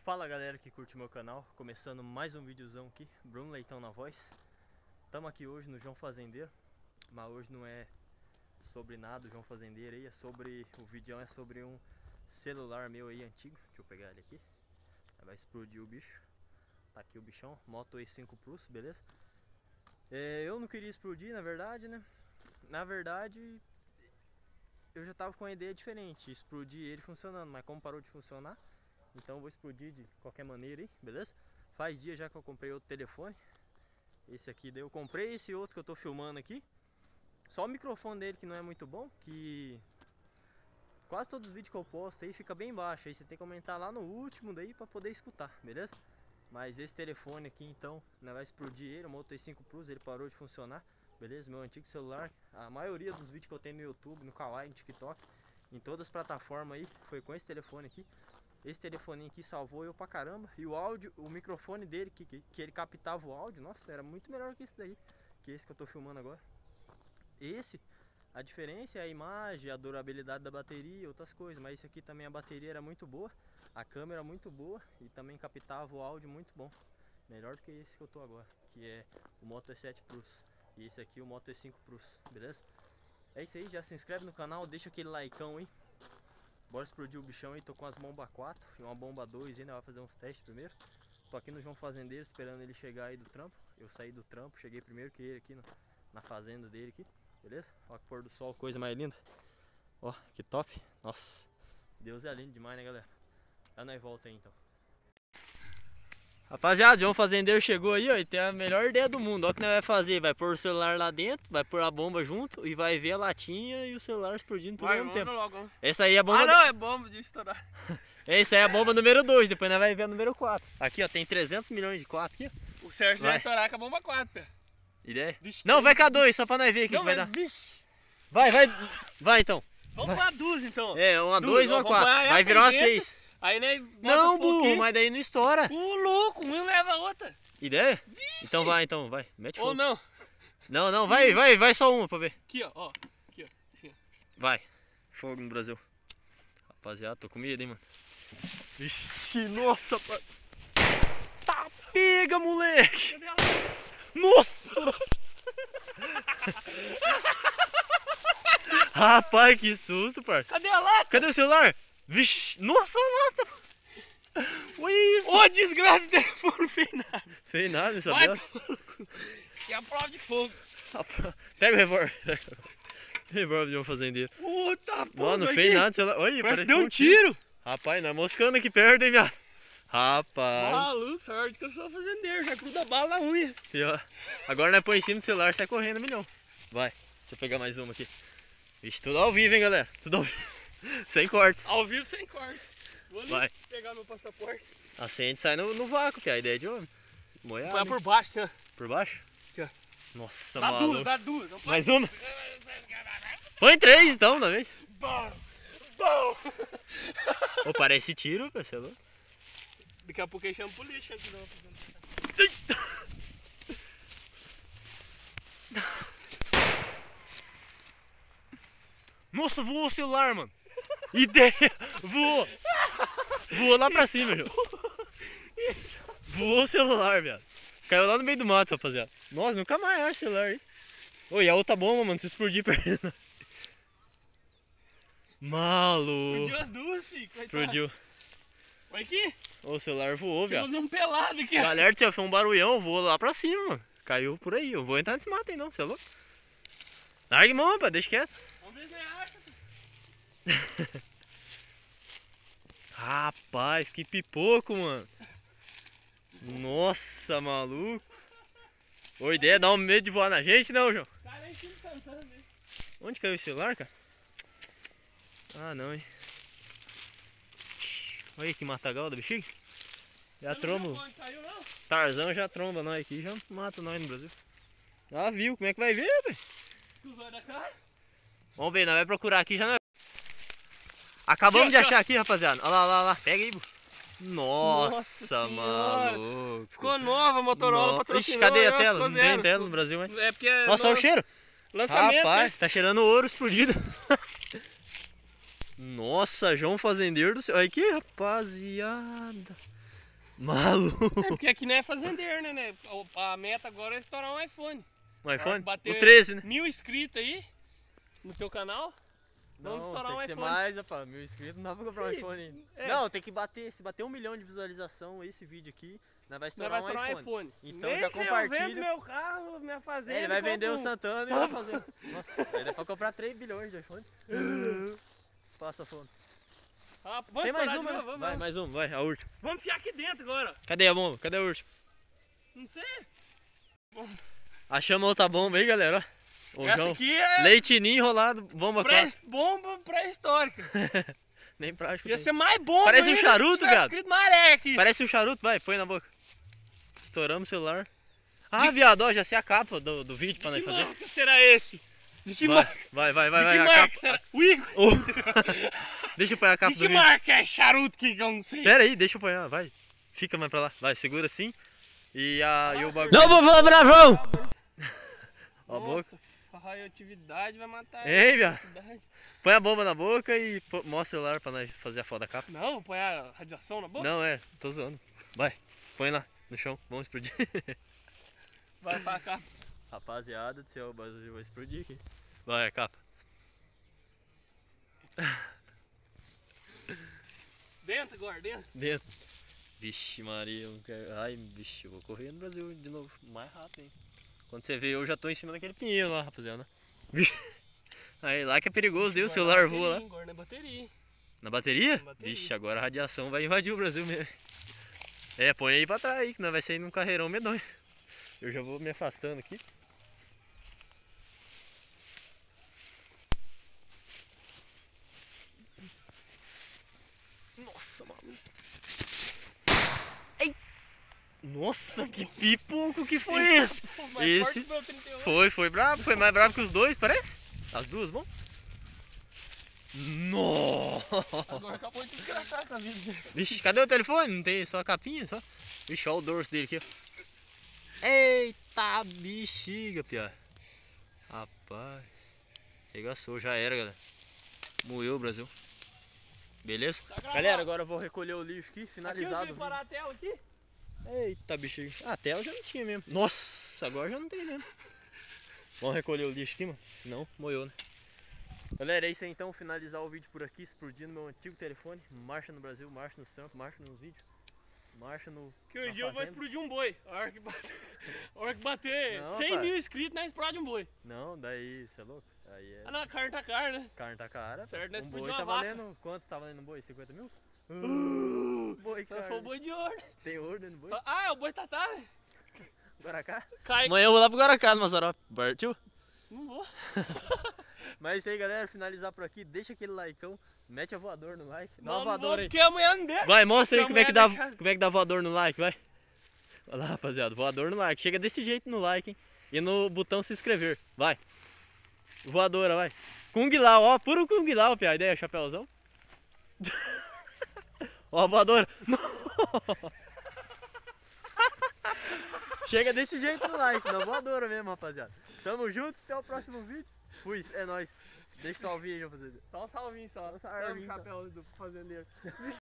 Fala galera que curte meu canal, começando mais um videozão aqui, Bruno Leitão na voz. Estamos aqui hoje no João Fazendeiro, mas hoje não é sobre nada o João Fazendeiro aí, o videão é sobre um celular meu aí antigo. Deixa eu pegar ele aqui, vai explodir o bicho. Tá aqui o bichão, Moto E5 Plus, beleza? Eu não queria explodir na verdade, né? Na verdade eu já tava com uma ideia diferente, explodir ele funcionando, mas como parou de funcionar, então eu vou explodir de qualquer maneira aí, beleza? Faz dia já que eu comprei outro telefone. Esse aqui, daí eu comprei esse outro que eu tô filmando aqui. Só o microfone dele que não é muito bom, que quase todos os vídeos que eu posto aí fica bem baixo. Aí você tem que aumentar lá no último daí pra poder escutar, beleza? Mas esse telefone aqui então, nós vai explodir ele, o Moto E5 Plus, ele parou de funcionar, beleza? Meu antigo celular, a maioria dos vídeos que eu tenho no YouTube, no Kawaii, no TikTok, em todas as plataformas aí, foi com esse telefone aqui. Esse telefoninho aqui salvou eu pra caramba. E o áudio, o microfone dele, que ele captava o áudio, nossa, era muito melhor que esse daí, que esse que eu tô filmando agora. Esse, a diferença é a imagem, a durabilidade da bateria e outras coisas. Mas esse aqui também a bateria era muito boa, a câmera muito boa e também captava o áudio muito bom. Melhor do que esse que eu tô agora, que é o Moto E7 Plus. E esse aqui o Moto E5 Plus, beleza? É isso aí, já se inscreve no canal, deixa aquele likeão aí. Bora explodir o bichão aí, tô com as bombas 4 e uma bomba 2 ainda, vai fazer uns testes primeiro. Tô aqui no João Fazendeiro esperando ele chegar aí do trampo. Eu saí do trampo, cheguei primeiro que ele aqui na fazenda dele aqui, beleza? Ó que pôr do sol, coisa mais linda. Ó, que top. Nossa, Deus é lindo demais, né galera? Já nós volta aí então. Rapaziada, o João Fazendeiro chegou aí, ó, e tem a melhor ideia do mundo. Olha o que nós vai fazer, vai pôr o celular lá dentro, vai pôr a bomba junto e vai ver a latinha e o celular explodindo tudo ao mesmo tempo. Logo. Essa aí é a bomba... Ah não, é bomba de estourar. Essa aí é a bomba número 2, depois nós vamos ver a número 4. Aqui ó, tem 300 milhões de 4 aqui. O Sérgio vai estourar com a bomba 4, pé. Ideia? Vixe, não, vai com a 2, só pra nós ver o que vai dar. Vixe. Vai então. Vamos pra 2 então. É, uma 2 e uma 4. Vai virar uma 6. Aí né, não, burro, mas daí não estoura. O louco, um leva a outra. Ideia? Vixe. Então vai, vai. Mete fogo. Ou não. Não, vai só uma pra ver. Aqui, ó. Aqui, ó. Assim, ó. Vai. Fogo no Brasil. Rapaziada, tô com medo, hein, mano. Vixe, nossa, tá pega, moleque. Nossa. Rapaz, que susto, parça. Cadê a lata? Cadê o celular? Vixe, nossa, a lata. Olha isso. Ô, desgraça de telefone, não fez nada. Fez nada nessa dela. E a prova de fogo. Pega o revólver. Revólver de um fazendeiro. Puta porra. Não fez nada, celular. Olha, parece que deu um tiro. Rapaz, nós moscando aqui perto, hein, viado. Rapaz. Maluco, sorte que eu sou fazendeiro, já gruda bala na unha. E, ó, agora nós põe em cima do celular e sai correndo, milhão. Vai, deixa eu pegar mais uma aqui. Vixe, tudo ao vivo, hein, galera. Tudo ao vivo. Sem cortes. Ao vivo, sem cortes. Vou ali pegar meu passaporte. Assim a gente sai no vácuo, que é a ideia de homem. Moiado. Vai por baixo, né? Por baixo? Aqui, ó. Nossa, dá maluco. Dá duas. Mais uma? Põe 3 então, da vez. Bom. Ô, parece tiro, pessoal. Daqui a pouco aí chama a polícia. Nossa, voou o celular, mano. Ideia. Voou lá pra cima, João. Voou o celular, viado. Caiu lá no meio do mato, rapaziada. Nossa, nunca mais acho o celular aí. Oi, a outra bomba, mano, se explodir perto. Maluco. Explodiu as duas, filho. Explodiu. Olha aqui. O celular voou, viado. Tem um pelado aqui, ó. Galera, foi um barulhão, voou lá pra cima, mano. Caiu por aí. Eu vou entrar nesse mato aí não, você é louco? Largue mão, rapaz, deixa quieto. Vamos ver se acha. Rapaz, que pipoco, mano. Nossa, maluco. Ô, ideia, dá um medo de voar na gente, não, João? Cara, aí sim, cantando, hein? Onde caiu o celular, cara? Ah, não, hein? Olha aí que matagal da bexiga. Já tromba. Tarzão já tromba nós aqui, já mata nós no Brasil. Ah, viu? Como é que vai ver, velho? Vamos ver, nós vamos procurar aqui já. Acabamos de achar aqui, rapaziada. Olha lá. Pega aí, bu. Nossa, maluco. Ficou nova a Motorola patrocinando. Ixi, cadê a tela? Não tem tela no Brasil, mas... É porque é nossa, olha o cheiro. Lançamento, rapaz, né? Tá cheirando ouro explodido. Nossa, João Fazendeiro do céu. Olha aqui, rapaziada. Maluco. É porque aqui não é fazendeiro, né? A meta agora é estourar um iPhone. Um iPhone? Bater O 13, né? 1000 inscritos aí no teu canal. Vamos Não, estourar tem um que ser iPhone. mais, rapaz. 1000 inscritos não dá pra comprar um iPhone ainda. É. Não, tem que bater. Se bater 1 milhão de visualização esse vídeo aqui, nós vai estourar, Nós vai estourar um iPhone. Então Nem já que eu compartilha. vendo meu carro, minha fazenda. Ele vai vender o compro um. Santana e vai fazer. Nossa, aí dá pra comprar 3 bilhões de iPhone. Passa fome. Ah, vamos Tem mais estourar de uma, novo, né? vamos, Vai, vamos. mais uma, vai, a última. Vamos enfiar aqui dentro agora. Cadê a bomba? Cadê a última? Não sei. Achamos outra bomba aí, galera. Ó. Essa aqui é Leitinho enrolado, bomba clássica. bomba pré-histórica. Nem prático. Ia tem. ser mais bomba. Parece um ainda charuto, se tivesse gado. escrito maré aqui. Parece um charuto, vai, põe na boca. Estouramos o celular. Ah, viado, ó, já sei a capa do vídeo pra nós Que fazer. marca será esse? De que Vai, marca? vai, vai, De vai, que a marca capa. será? O Igor? Deixa eu pôr a capa De do que vídeo. marca é charuto que eu não sei? Pera aí, deixa eu pôr, vai. Fica mais pra lá, vai, segura assim. E o bagulho. Não vou falar bravão! Ó a boca. A radioatividade vai matar Ei, viado. velocidade. Põe a bomba na boca e mostra o celular pra nós fazer a foto da capa. Não, vou pôr a radiação na boca? Não, tô zoando. Vai, põe lá no chão, vamos explodir. Vai pra cá. Rapaziada do céu, o Brasil vai explodir aqui. Vai, a capa. Dentro agora, dentro. Dentro. Vixe Maria, eu não quero... Ai, vixe, eu vou correr no Brasil de novo, mais rápido, hein. Quando você vê, eu já tô em cima daquele pinheiro lá, rapaziada. Vixe. Aí lá que é perigoso, daí o celular voa lá. Agora na bateria. Na bateria? Na bateria. Vixe, agora a radiação vai invadir o Brasil mesmo. É, põe aí pra trás aí, que nós vai sair num carreirão medonho. Eu já vou me afastando aqui. Nossa, maluco. Ei! Nossa, que pipoco que foi esse? Esse foi brabo, foi mais brabo que os dois, parece? As duas, bom? Nossa! Agora acabou de desgraçar com a vida. Vixe, cadê o telefone? Não tem só a capinha, só? Vixe, olha o dorso dele aqui, ó. Eita bexiga, piá. Rapaz. Regaçou, já era, galera. Moeu o Brasil. Beleza? Tá Galera, agora eu vou recolher o lixo aqui, finalizado. Aqui eu parar a tela aqui. Eita bexiga. Ah, a tela já não tinha mesmo. Nossa, agora já não tem mesmo. Vamos recolher o lixo aqui, mano. Senão moeu, né? Galera, é isso aí então, finalizar o vídeo por aqui, explodindo meu antigo telefone. Marcha no Brasil, marcha no Santos, marcha nos vídeos. Marcha no... Que hoje eu vou explodir um boi. A hora que bater Não, 100 pai. mil inscritos, nós explode um boi. Não, daí, você é louco? Aí é... Ah não, a carne tá cara, né? Carne tá cara. Certo, nós Um explodimos boi uma tá vaca. valendo... Quanto tá valendo um boi? 50 mil? Boi, Só cara. foi o boi de ouro. Tem ouro dentro do boi? Ah, é o boi tatá, velho. Guaracá? Cai. Amanhã eu vou lá pro Guaracá, no Mazarop. Partiu? Não vou. Mas é isso aí, galera. Finalizar por aqui. Deixa aquele likeão. Mete a voador no like. Dá uma Não vou voadora aí. porque amanhã não der. Vai, mostra aí Se como é, que amanhã dá, deixar- como é que dá voador no like, vai. Olha lá, rapaziada. Voador no like. Chega desse jeito no like, hein. E no botão se inscrever. Vai. Voadora, vai. Kung Lao, ó. Puro Kung Lao, pia. Ideia, chapéuzão. Ó a voadora. Chega desse jeito no like. Na voadora mesmo, rapaziada. Tamo junto. Até o próximo vídeo. Fui. É nóis. Deixa o salve aí, rapaziada. Só um salvinho só. Só um salvinho, Olha o chapéu do fazendeiro.